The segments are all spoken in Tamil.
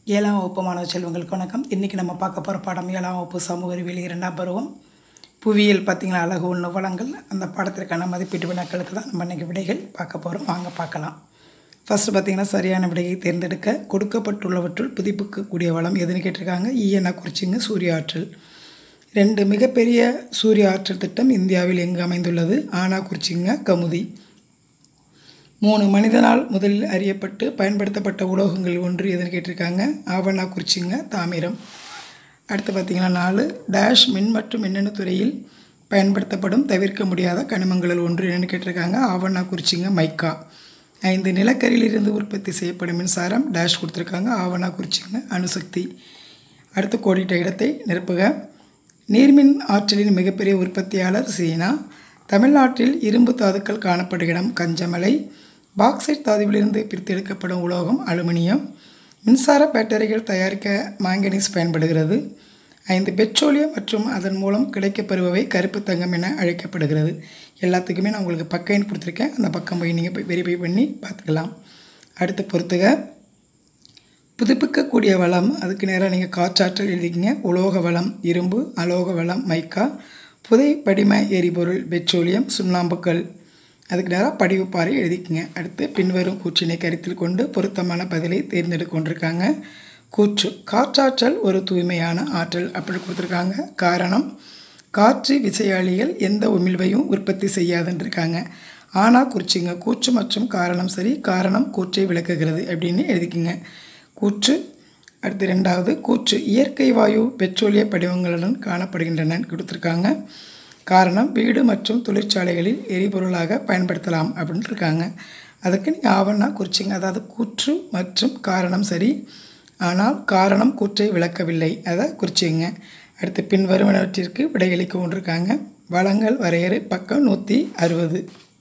ஏழாம் வகுப்பு மாணவ செல்வங்களுக்கு வணக்கம். இன்றைக்கி நம்ம பார்க்க போகிற பாடம் 7ஆம் வகுப்பு சமூக அறிவியல் 2ஆம் பருவம் புவியியல். பார்த்திங்கன்னா அழகு 1 வளங்கள். அந்த பாடத்திற்கான மதிப்பீட்டு வினாக்களுக்கு தான் நம்ம இன்றைக்கி விடைகள் பார்க்க போகிறோம். வாங்க பார்க்கலாம். ஃபஸ்ட்டு பார்த்திங்கன்னா சரியான விடையை தேர்ந்தெடுக்க. கொடுக்கப்பட்டுள்ளவற்றுள் புதுப்பிக்கக்கூடிய வளம் எதுன்னு கேட்டிருக்காங்க. ஈயனா குறிச்சிங்க சூரிய ஆற்றல். 2 மிகப்பெரிய சூரிய ஆற்றல் திட்டம் இந்தியாவில் எங்கு அமைந்துள்ளது? ஆனா குறிச்சிங்க கமுதி. 3 மனிதனால் முதலில் அறியப்பட்டு பயன்படுத்தப்பட்ட உலோகங்கள் ஒன்று எதுன்னு கேட்டிருக்காங்க. ஆவணா குறிச்சிங்க தாமிரம். அடுத்து பார்த்திங்கன்னா 4 டேஷ் மின் மற்றும் மின்னணு துறையில் பயன்படுத்தப்படும் தவிர்க்க முடியாத கனிமங்களில் ஒன்று என்னென்னு கேட்டிருக்காங்க. ஆவணா குறிச்சிங்க மைக்கா. 5 நிலக்கரியிலிருந்து உற்பத்தி செய்யப்படும் மின்சாரம் டேஷ் கொடுத்துருக்காங்க. ஆவணா குறிச்சிங்க அணுசக்தி. அடுத்து கோடிட்ட இடத்தை நிரப்புக. நீர்மின் ஆற்றலின் மிகப்பெரிய உற்பத்தியாளர் சீனா. தமிழ்நாட்டில் இரும்பு தாதுக்கள் காணப்படும் இடம் கஞ்சமலை. பாக்சைட் தாதுவிலிருந்து பிரித்தெடுக்கப்படும் உலோகம் அலுமினியம். மின்சார பேட்டரிகள் தயாரிக்க மாங்கனீஸ் பயன்படுகிறது. 5 பெட்ரோலியம் மற்றும் அதன் மூலம் கிடைக்கப்பெறுபவை கருப்பு தங்கம் என அழைக்கப்படுகிறது. எல்லாத்துக்குமே நான் உங்களுக்கு பக்க எண் கொடுத்துருக்கேன். அந்த பக்கம் போய் நீங்கள் போய் வெரிஃபை பண்ணி பார்த்துக்கலாம். அடுத்து பொறுத்துக. புதுப்பிக்கக்கூடிய வளம் அதுக்கு நேராக நீங்கள் காற்றாற்றல் எழுதிக்கிங்க. உலோக வளம் இரும்பு, அலோக வளம் மைக்கா, புதை படிம எரிபொருள் பெட்ரோலியம், சுண்ணாம்புக்கல். அதுக்கு நேராக படிவுப்பாறை எழுதிக்குங்க. அடுத்து பின்வரும் கூற்றினை கருத்தில் கொண்டு பொருத்தமான பதிலை தேர்ந்தெடுக்க கொண்டிருக்காங்க. கூற்று காற்றாற்றல் ஒரு தூய்மையான ஆற்றல் அப்படி கொடுத்துருக்காங்க. காரணம் காற்று விசையாழிகள் எந்த உமிழ்வையும் உற்பத்தி செய்யாதுன்றிருக்காங்க. ஆனால் குறிச்சிங்க கூற்று மற்றும் காரணம் சரி. காரணம் கூற்றை விளக்குகிறது அப்படின்னு எழுதிக்குங்க. கூற்று. அடுத்து 2வது கூற்று இயற்கை வாயு பெட்ரோலிய படிவங்களுடன் காணப்படுகின்றன கொடுத்துருக்காங்க. காரணம் வீடு மற்றும் தொழிற்சாலைகளில் எரிபொருளாக பயன்படுத்தலாம் அப்படின்னு இருக்காங்க. அதுக்கு நீங்கள் ஆவணா குறிச்சிங்க. அதாவது கூற்று மற்றும் காரணம் சரி, ஆனால் காரணம் கூற்றை விளக்கவில்லை, அதை குறிச்சிங்க. அடுத்து பின்வருவனவற்றிற்கு விடையளிக்க கொண்டிருக்காங்க. வளங்கள் வரையறை பக்கம் 160.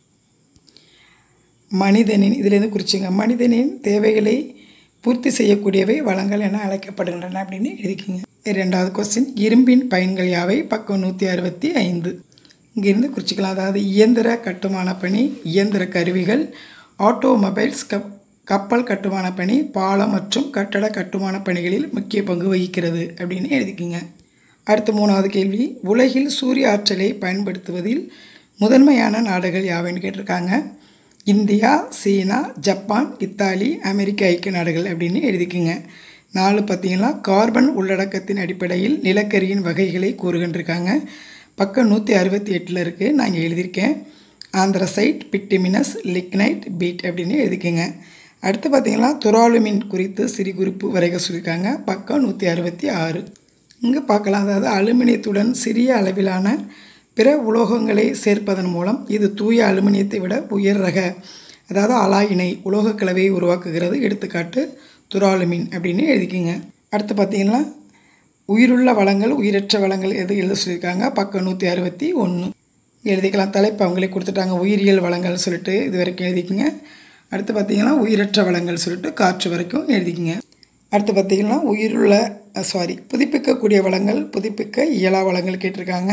மனிதனின் இதிலேருந்து குறிச்சிங்க. மனிதனின் தேவைகளை பூர்த்தி செய்யக்கூடியவை வளங்கள் என அழைக்கப்படுகின்றன அப்படின்னு எழுதிக்கிங்க. 2வது கொஸ்டின் இரும்பின் பயன்கள் யாவை? பக்கம் 165. இங்கேருந்து குறிச்சிக்கலாம். அதாவது இயந்திர கட்டுமான பணி, இயந்திர கருவிகள், ஆட்டோமொபைல்ஸ், கப்பல் கட்டுமான பணி, பாலம் மற்றும் கட்டட கட்டுமான பணிகளில் முக்கிய பங்கு வகிக்கிறது அப்படின்னு எழுதிக்கிங்க. அடுத்து 3வது கேள்வி. உலகில் சூரிய ஆற்றலை பயன்படுத்துவதில் முதன்மையான நாடுகள் யாவைன்னு கேட்டிருக்காங்க. இந்தியா, சீனா, ஜப்பான், இத்தாலி, அமெரிக்க ஐக்கிய நாடுகள் அப்படின்னு எழுதிக்குங்க. 4 பார்த்திங்கன்னா கார்பன் உள்ளடக்கத்தின் அடிப்படையில் நிலக்கரியின் வகைகளை கூறுகின்றிருக்காங்க. பக்கம் 168 இருக்குது. நான் இங்கே எழுதியிருக்கேன். ஆந்திரசைட், பிட்டிமினஸ், லிக்னைட், பீட் அப்படின்னு எழுதிக்கங்க. அடுத்து பார்த்திங்கன்னா துராலுமின் குறித்து சிறு குறிப்பு வரைக சொல்லியிருக்காங்க. பக்கம் 166. இங்கே பார்க்கலாம். அதாவது அலுமினியத்துடன் சிறிய அளவிலான பிற உலோகங்களை சேர்ப்பதன் மூலம் இது தூய அலுமினியத்தை விட உயர் ரக அதாவது அலாயினை உலோக கலவையை உருவாக்குகிறது. எடுத்துக்காட்டு துராலுமின் அப்படின்னு எழுதிக்கிங்க. அடுத்து பார்த்திங்கன்னா உயிருள்ள வளங்கள் உயிரற்ற வளங்கள் எது எழுத சொல்லியிருக்காங்க. பக்கம் 161 எழுதிக்கலாம். தலைப்பு அவங்களே கொடுத்துட்டாங்க. உயிரியல் வளங்கள் சொல்லிட்டு இது வரைக்கும் எழுதிக்கிங்க. அடுத்து பார்த்திங்கன்னா உயிரற்ற வளங்கள் சொல்லிட்டு காற்று வரைக்கும் எழுதிக்கிங்க. அடுத்து பார்த்திங்கன்னா புதுப்பிக்கக்கூடிய வளங்கள் புதுப்பிக்க இயலா வளங்கள் கேட்டிருக்காங்க.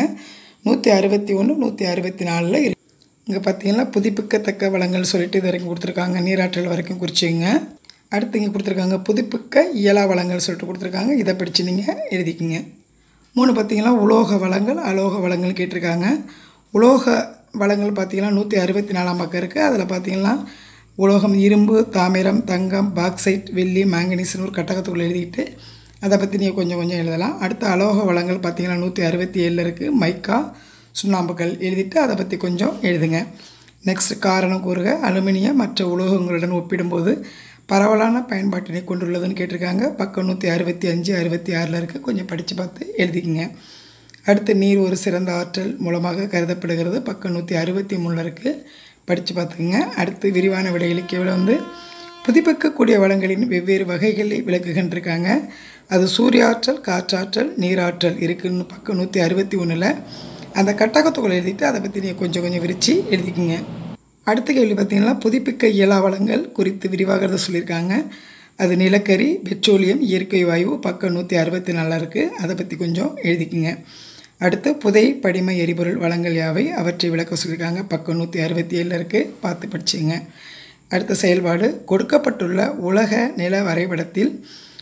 161 164 இருக்கு. இங்கே பார்த்திங்கன்னா புதுப்பிக்கத்தக்க வளங்கள் சொல்லிட்டு இது வரைக்கும் கொடுத்துருக்காங்க. நீராற்றல் வரைக்கும் குறிச்சிங்க. அடுத்து இங்கே கொடுத்துருக்காங்க புதுப்பிக்க இயலா வளங்கள் சொல்லிட்டு கொடுத்துருக்காங்க. இதை படித்து நீங்கள் எழுதிக்கிங்க. 3 பார்த்திங்கன்னா உலோக வளங்கள் அலோக வளங்கள் கேட்டிருக்காங்க. உலோக வளங்கள் பார்த்திங்கன்னா 164 பக்கம் இருக்குது. அதில் பார்த்திங்கன்னா உலோகம் இரும்பு, தாமிரம், தங்கம், பாக்சைட், வெள்ளி, மாங்கனீஸ்னு ஒரு கட்டகத்துக்குள்ளே எழுதிட்டு அதை பற்றி நீங்கள் கொஞ்சம் எழுதலாம். அடுத்து அலோக வளங்கள் பார்த்திங்கன்னா 167 இருக்குது. மைக்கா, சுண்ணாம்புக்கல் எழுதிட்டு அதை பற்றி கொஞ்சம் எழுதுங்க. நெக்ஸ்ட் காரணம் கூறுக. அலுமினியம் மற்ற உலோகங்களுடன் ஒப்பிடும்போது பரவலான பயன்பாட்டினை கொண்டுள்ளதுன்னு கேட்டிருக்காங்க. பக்கம் 165 66 இருக்குது. கொஞ்சம் படித்து பார்த்து எழுதிக்கிங்க. அடுத்து நீர் ஒரு சிறந்த ஆற்றல் மூலமாக கருதப்படுகிறது. பக்கம் 163 இருக்குது. படித்து பார்த்துக்குங்க. அடுத்து விரிவான விடையளிக்க புதுப்பிக்கக்கூடிய வளங்களின் வெவ்வேறு வகைகளை விளக்குகின்றிருக்காங்க. அது சூரிய ஆற்றல், காற்றாற்றல், நீராற்றல் இருக்குன்னு பக்கம் 161 அந்த கட்டகத்துக்குள்ளே எழுதிட்டு அதை பற்றி நீங்கள் கொஞ்சம் விரித்து எழுதிக்கிங்க. அடுத்த கேள்வி பார்த்திங்கன்னா புதுப்பிக்க இயலா வளங்கள் குறித்து விரிவாக சொல்லியிருக்காங்க. அது நிலக்கரி, பெட்ரோலியம், இயற்கை வாயு. பக்கம் 164 இருக்குது. அதை பற்றி கொஞ்சம் எழுதிக்கிங்க. அடுத்து புதை படிம எரிபொருள் வளங்கள் யாவை அவற்றை விளக்க சொல்லியிருக்காங்க. பக்கம் 167 இருக்குது. பார்த்து படிச்சிங்க. அடுத்த செயல்பாடு கொடுக்கப்பட்டுள்ள உலக நில வரைபடத்தில்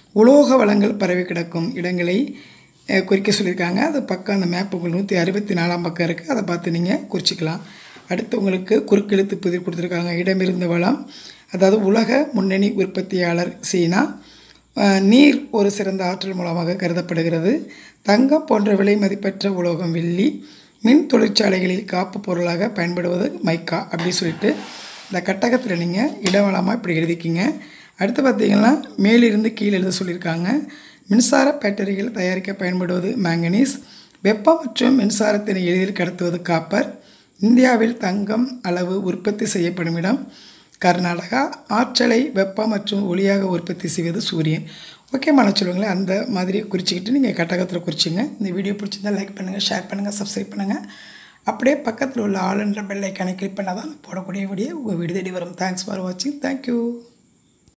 உலோக வளங்கள் பரவி கிடக்கும் இடங்களை குறிக்க சொல்லியிருக்காங்க. அது பக்கம் அந்த மேப் உங்களுக்கு 164ஆம் பக்கம் இருக்குது. அதை பார்த்து நீங்கள் குறிச்சிக்கலாம். அடுத்து உங்களுக்கு குறுக்கெழுத்து புதிர் கொடுத்துருக்காங்க. இடமிருந்த வளம், அதாவது உலக முன்னணி உற்பத்தியாளர் சீனா. நீர் ஒரு சிறந்த ஆற்றல் மூலமாக கருதப்படுகிறது. தங்கம் போன்ற விலை மதிப்பற்ற உலோகம் வெள்ளி. மின் தொழிற்சாலைகளில் காப்பு பொருளாக பயன்படுவது மைக்கா அப்படி சொல்லிட்டு இந்த கட்டகத்தில் நீங்கள் இடவளமாக இப்படி எழுதிக்கிங்க. அடுத்து பார்த்திங்கன்னா மேலிருந்து கீழே எழுத சொல்லியிருக்காங்க. மின்சார பேட்டரிகள் தயாரிக்க பயன்படுவது மேங்கனீஸ். வெப்பம் மற்றும் மின்சாரத்தினை எளிதில் கடத்துவது காப்பர். இந்தியாவில் தங்கம் அளவு உற்பத்தி செய்யப்படும் இடம் கர்நாடகா. ஆற்றலை வெப்பம் மற்றும் ஒளியாக உற்பத்தி செய்வது சூரியன். ஓகே சொல்லுங்களேன், அந்த மாதிரி குறிச்சிக்கிட்டு நீங்கள் கட்டகத்தில் குறிச்சிங்க. இந்த வீடியோ பிடிச்சிருந்தால் லைக் பண்ணுங்கள், ஷேர் பண்ணுங்கள், சப்ஸ்கிரைப் பண்ணுங்கள். அப்படியே பக்கத்தில் உள்ள ஆல் என்ற பெல் ஐக்கானை கிளிக் பண்ணால் தான் போடக்கூடிய வீடியோ உங்கள் வீடு தேடி வரும். தேங்க்ஸ் ஃபார் வாட்சிங். தேங்க்யூ.